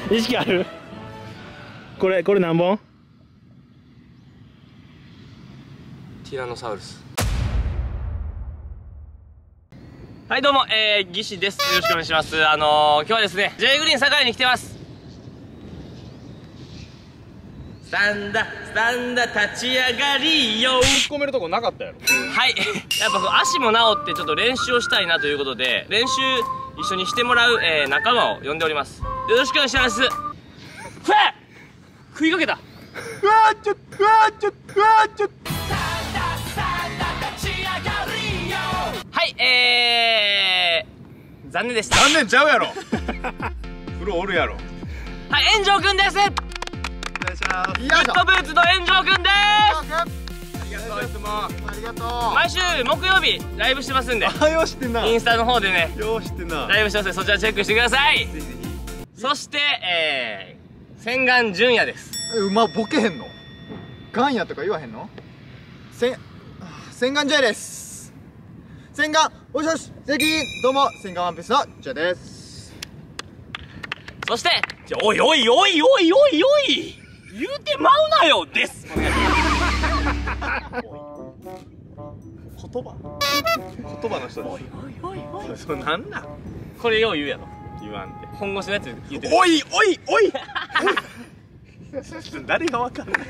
意識ある？これ何本？ ティラノサウルス。はいどうも、義士です。よろしくお願いします。今日はですね J グリーン堺に来てます。スタンダ立ち上がりよ。 突っ込めるとこなかったやろ。 はい。やっぱ足も治ってちょっと練習をしたいなということで、練習一緒にしてもらう、仲間を呼んでおります。よろしくお願いします。ふわっ食いかけた。 うわーちょっうわーちょっうわーちょっ。 はい、残念でした。 残念ちゃうやろ。風呂おるやろ。 はい、炎上くんです。 お願いします。 グッドブーツの炎上くんです。 ありがとういつも。ありがとう。 毎週木曜日ライブしてますんで、 あ、よう知ってんな。 インスタの方でね、 よう知ってんな。 ライブしてますんで、そちらチェックしてください。 ぜひぜひ。 そして洗顔純也です。 ボケへんの？ガンヤとか言わへんの？洗顔ジェイです。洗顔おしょし責任どうも洗顔ワンピースのジェイです。 そしておい言うてまうなよです。 言葉の人です。おいそれなんなん？ これよう言うやろ。 言わんて。 本腰のやつ言ってる。 おい誰がわかんない。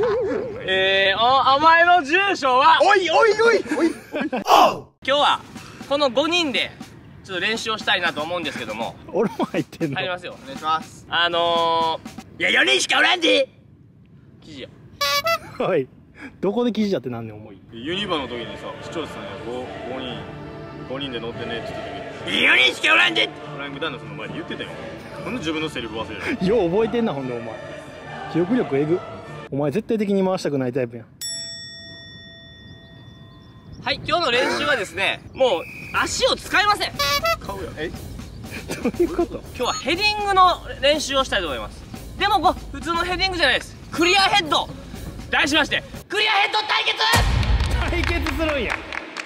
お前の住所は。 おい今日はこの5人でちょっと練習をしたいなと思うんですけども。 俺も入ってんの？ 入りますよ。 お願いします。 いや4人しかおらんで記事よ。 おい、どこで記事やってなんねん、重い。 ユニバの時にさ、視聴者さんが5人で乗ってねって言った時に 4人しかおらんでフライングダンのその前に言ってたよ。なんで自分のセリフ忘れる？ よう覚えてんな、ほんでお前。記憶力えぐ。お前絶対的に回したくないタイプやん。 はい、今日の練習はですね、もう足を使いません。 買うやん。 どういうこと？ 今日はヘディングの練習をしたいと思います。でも普通のヘディングじゃないです。クリアヘッド題しましてクリアヘッド対決。 対決するんや。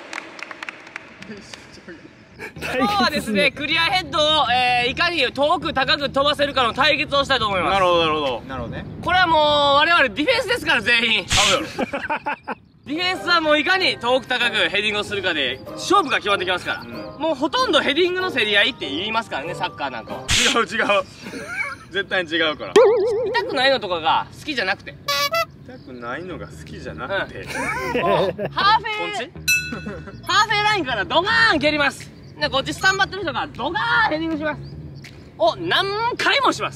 今日はですね、クリアヘッドを、いかに遠く高く飛ばせるかの対決をしたいと思います。 なるほど。 なるほどね。 これはもう我々ディフェンスですから全員。 買うやろ。 ディフェンスはもういかに遠く高くヘディングをするかで勝負が決まってきますから、もうほとんどヘディングの競り合いって言いますからね、サッカーなんかは。 違う絶対に違うから。 痛くないのとかが好きじゃなくて、 痛くないのが好きじゃなくて、 もうハーフェーラインからドガーン蹴ります。でこっちスタンバってる人がドガーンヘディングします。を何回もします。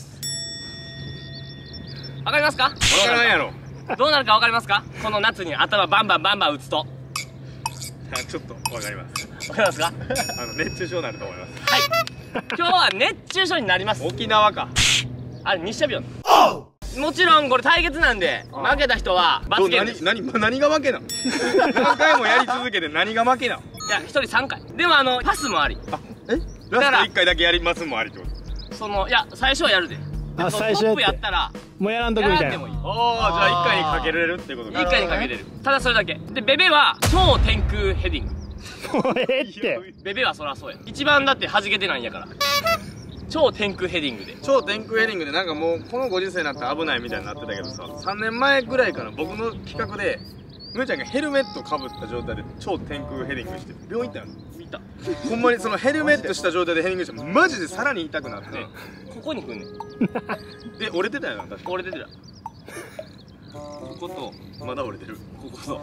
わかりますか？ わからんやろ。 どうなるかわかりますか？この夏に頭バンバン打つと。 ちょっとわかります。 わかりますか？ 熱中症になると思います。 はい。今日は熱中症になります。 沖縄か。 あれ日射病。もちろんこれ対決なんで、負けた人は罰ゲームです。 何が負けなの？何回もやり続けて何が負けなの？ いや1人3回。でもパスもあり。 ラスト1回だけやりますもありってこと？ いや最初はやるで。 最初トップやったらもうやらんとくみたいな。 やらんでもいい。 じゃあ1回にかけれるってことか。 1回にかけれる。ただそれだけで、ベベは超天空ヘディング。 もうええって。 ベベはそらそうや。一番だって弾けてないんやから。超天空ヘディングで。 超天空ヘディングでなんかもうこのご時世になって危ないみたいになってたけどさ、3年前ぐらいから僕の企画でむーちゃんがヘルメットかぶった状態で超天空ヘディングして病院行ったの見た。ほんまにそのヘルメットした状態でヘディングしてマジでさらに痛くなって、 ここに来んねん。 で折れてたよな。確か折れてた。こことまだ折れてる。 こことこ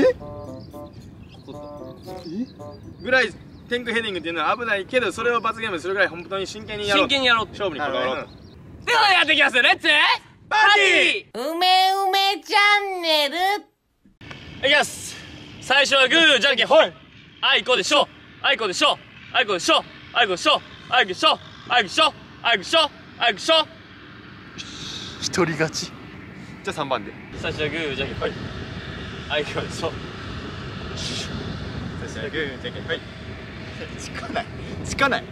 ことぐらい天空ヘディングっていうのは危ないけど、それを罰ゲームするぐらい本当に真剣にやろう。 真剣にやろう。 勝負にこだわろうと。 ではやっていきますよ。レッツパーティーうめチャンネル。いきます。最初はグーじゃんけんほい。あいこでしょ。あいこでしょ。あいこでしょ。あいこでしょ。あいこでしょ。あいこでしょ。あいこでしょ。あいこでしょ。 一人勝ち。じゃあ3番で。 最初はグーじゃんけんほい。あいこでしょ。 最初はグーじゃんけんほい。つかない。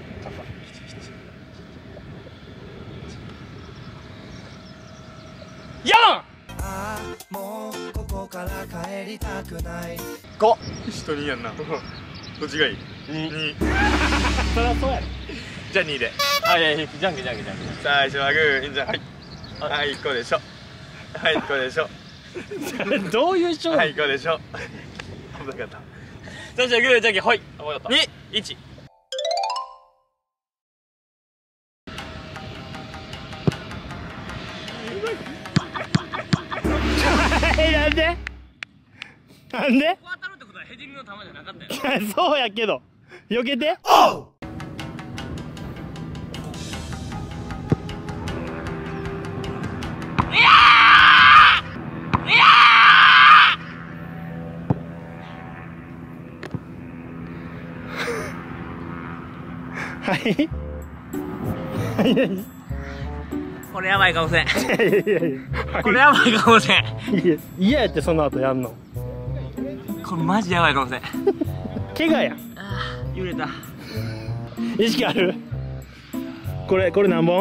4。 もうここから帰りたくない 5。一人やんな。どっちがいい？2。 そりゃそうやろ。 じゃあ2で。 あ、いやいや、じゃんけん。 最初はグー、じゃあはい、1個でしょ。はい、1個でしょ。 どういう勝負？ はい、1個でしょ。危なかった。 最初はグー、じゃんけん、ほい。あ、わかった。 2、 1。 なんで？なんで？ ここ当たるってことはヘディングの球じゃなかったよ。 そうやけど避けて。はいこれやばいかもしれん。 いやいやいやこれやばいかもしれん。 嫌やってその後やんの。 これマジやばいかもしれん。 怪我やん。 揺れた。 意識ある？これ何本？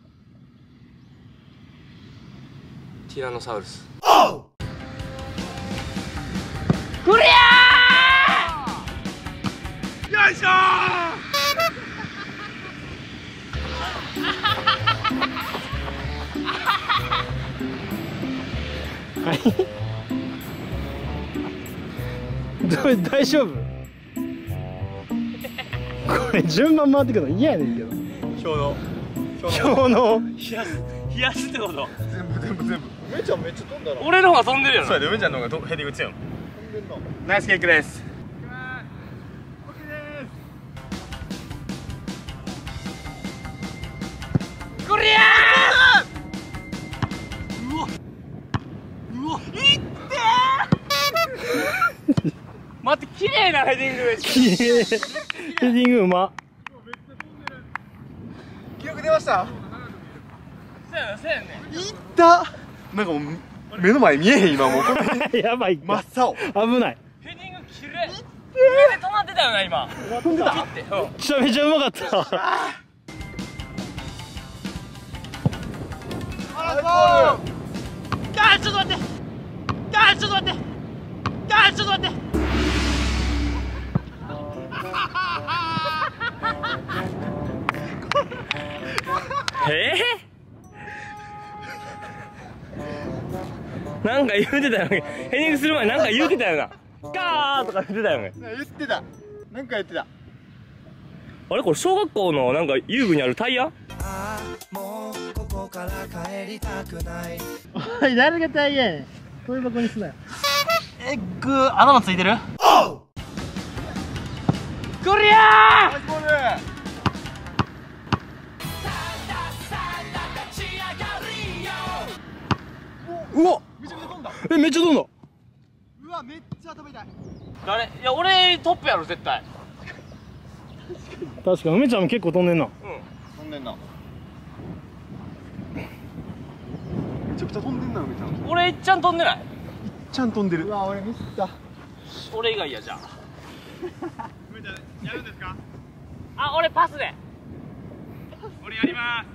ティラノサウルス。 よいしょはい大丈夫？これ順番回ってくるの嫌やねんけど。氷の冷やすってこと？ 全部梅ちゃんめっちゃ飛んだな。 俺の方が飛んでるやろ。 そうやで、梅ちゃんの方がヘディング強いの。ナイスキックです。 こりゃー！うわいってー待って、綺麗なヘディングです。 きれい。ヘディングうま。 記録出ました。 そうやね。 いったなんかもう目の前見えへん今もうこれやばい真っ青。 危ない。 ヘディング綺麗。上で止まってたよな今。 飛んでた。 ピッて。うん。 めちゃめちゃうまかった。 あーちょっと待って。ちょっと待って。なんか言うてたよね。ヘディングする前なんか言うてたよな。ガーとか言ってたよね。 言ってた。なんか言ってた。 あれこれ小学校のなんか遊具にあるタイヤ？ ああもうここから帰りたくないおい誰が大変やねん。そういう箱にすなよ。 グー頭ついてる？こりゃー！ ボール。 うわめちゃめちゃ飛んだ。 めっちゃ飛んだ。 うわめっちゃ飛びたい。 誰？いや俺トップやろ絶対。 確かに梅ちゃんも結構飛んでんな。 飛んでんな。 めちゃくちゃ飛んでんな梅ちゃん。 俺いっちゃん飛んでない。 ちゃん飛んでる。 うわ俺ミスった。 俺以外やじゃあ。 梅ちゃんやるんですか？ あ、俺パスで。 俺やります。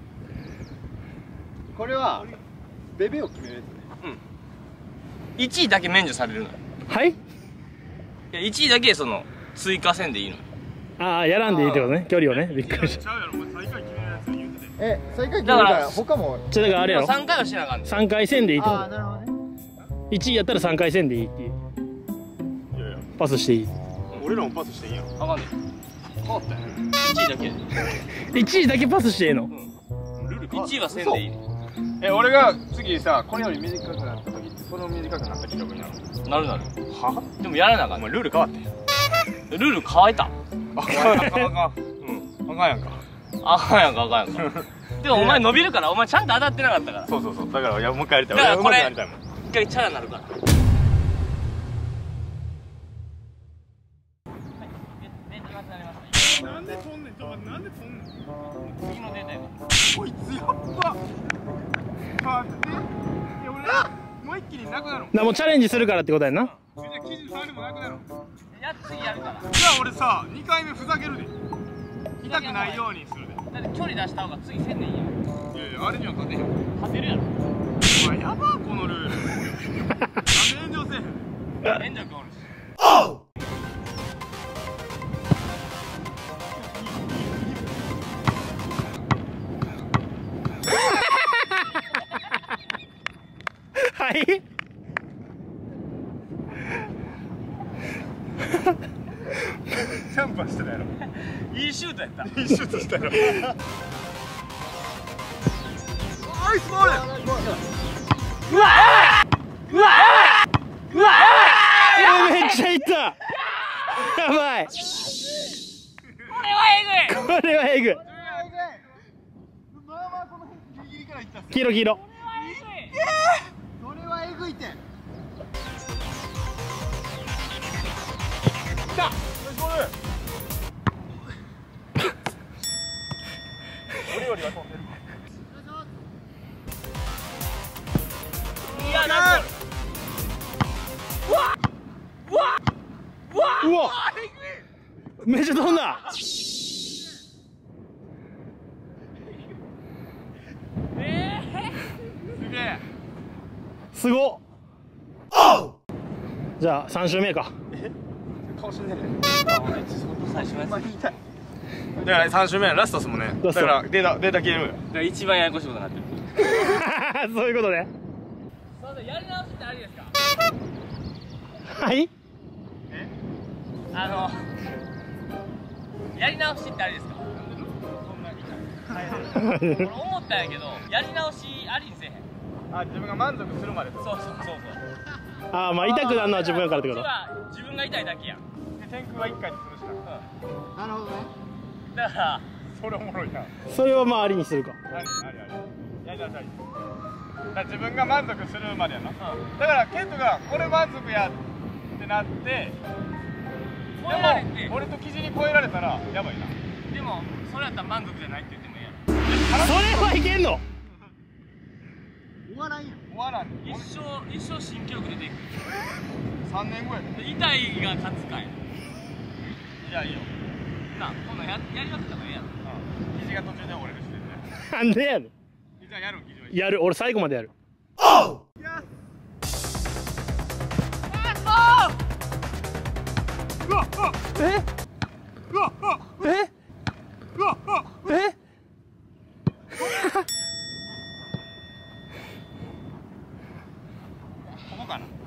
これはベベを決めるやつね。 1位だけ免除されるのよ。 はい？ いや1位だけその追加せんでいいのよ。 ああやらんでいいってことね。距離をね。びっくりした。 ちゃうやろ、お前最下位決めるやつ言うてて。 最下位決めるから他も。 じゃあだからあれやろ。 3回はしなあかんねん。 3回戦でいいってこああなるほどね。 と。1位やったら3回戦でいいっていう。 いやいや、 パスしていい。 俺らもパスしていいやん。 あかんねん。変わったよ。1位だけ。 1位だけパスしていいの？ ルール1位はせんでいいね俺が次さ、これより短くなった時ってその短くなった記録になる。 なるなる。 は？ でもやらなあかんねん。 お前ルール変わってん。 ルール変えた。 あかんやんか。あかんやんか。 あかんやんかあかんやんか。でもお前伸びるから、お前ちゃんと当たってなかったから。 そうそうそう。だからいやもう一回やりたい。 だからこれ俺はうまくやりたいもん。 一回チャラになるから。 なんで飛んねん。なんで飛んねん。 次のデータやかこいつやっば。待って。いや俺もう一気になくなる。 もうチャレンジするからってことやんな。 じゃあ記事触りもなくなる。 ら。次やるから。 じゃあ俺さ、2回目ふざけるで。痛くないようにするで。 だって距離出した方が次せんでいいやん。 いやいや、あれには勝てへんよ。 勝てるやろ。 お前やばーこのルール。なんで炎上せえへん。 炎上君おるし。 ジャンプはしてたやろ。 いいシュートやった。 いいシュートしたやろ。ナイスボール。 うわうわうわめっちゃいった。やばい。 これはえぐい。 これはえぐい。 まあまあこの辺ギリギリからいったっす。 黄色黄色。 それはえぐいって。 きた。ナイスボール。俺よりは飛んでる。 いやなんかうわうわうわうわ。めっちゃ飛んだ。 すげえ。 すごっ。じゃあ3周目か。 顔死んでる。 最初のやつだから3周目ラストっすもんね。だからデータゲーム。 だから一番ややこしいことになってる。 そういうことね。 やり直しってありですか？ はい。 やり直しってありですか？俺思ったんやけど、やり直しありにせえへん。 あ、自分が満足するまで。 そうそうそうそう。 ああ、まあ痛くなるのは自分やからってこと。 自分が痛いだけやん。 で天空は1回にするしか。 なるほどね。 だからそれおもろいな。 それはまあありにするか。 ありやりなさい。だから自分が満足するまでやな。だからケントがこれ満足やってなって、 超えられて、 俺と生地に超えられたらやばいな。 でもそれやったら満足じゃないって言ってもいいやん。 それはいけんの。 終わらんやん。 終わらん。 一生新記録出ていく。 3年後やで。 で痛いが勝つかい。 いやいいよ。 なあ、今度やりまくった方がええやん。 生地が途中で折れるしね。 なんでやねん。 じゃあやる生地は。 やる。俺最後までやる。え？え？え？ ここかな。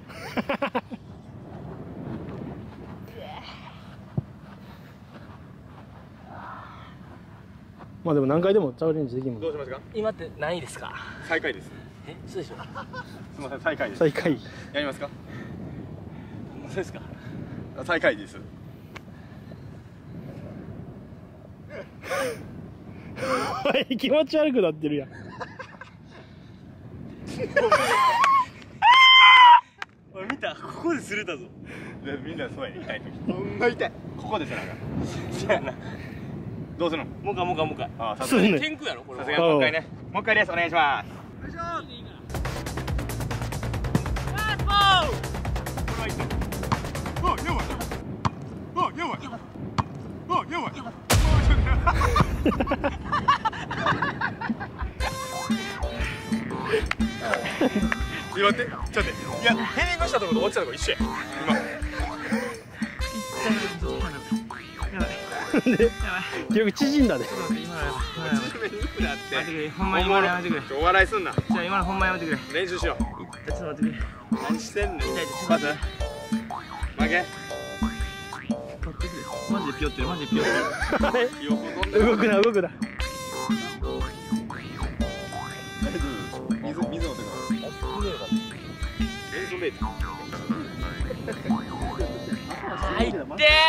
まあでも何回でもチャレンジできるもん。 どうしますか？ 今って何位ですか？ 最下位です。 え、そうでしょ？ すみません、最下位です。 最下位。 やりますか？ そうですか？ 最下位です。 気持ち悪くなってるやん。 おい見た？ここで擦れたぞ。 みんなそうやね、痛い時。 ほんま痛い。 ここですなんか。 そうやな。 どうするの？ もうかもうかもうか。 ああ、さすがに。 天空やろこれは。 さすがにもう一回ね。もう一回です。お願いします。 よいしょ。 お、やばい。お、やばい。お、やばい。待って、ちょっと待って。いや、ヘディングしたところと落ちたところ一緒や。 で、記録縮んだで。 ほんまに今のやめてくれ。 お笑いすんな。 じゃあ今のほんまやめてくれ。 練習しよう。 ちょっと待ってくれ。 何してんねん。 痛いってちょっと待って。 負け。 マジでピヨってる、マジでピヨってる。 動くな、動くな。 水持ってくる。 入って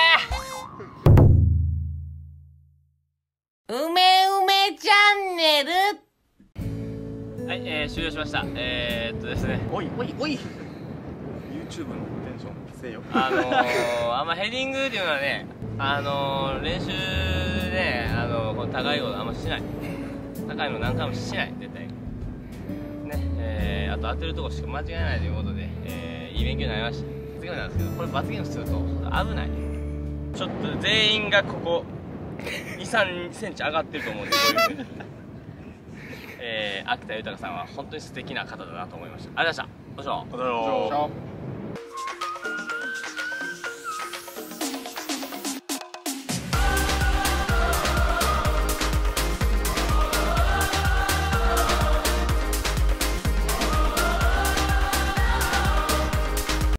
ー。うめチャンネル。はい、終了しました。ですね。 おい。YouTube のテンションせよ。 あんまヘディングっていうのはね、練習でこの高いことあんましない。高いの何回もしない、絶対に。ね、あと当てるとこしか間違えないということで、いい勉強になりました。罰ゲームなんですけど、これ罰ゲームすると危ない。ちょっと全員がここ2、3センチ上がってると思うんで、こういうふうに。秋田豊さんは本当に素敵な方だなと思いました。ありがとうございました。おしょ。 お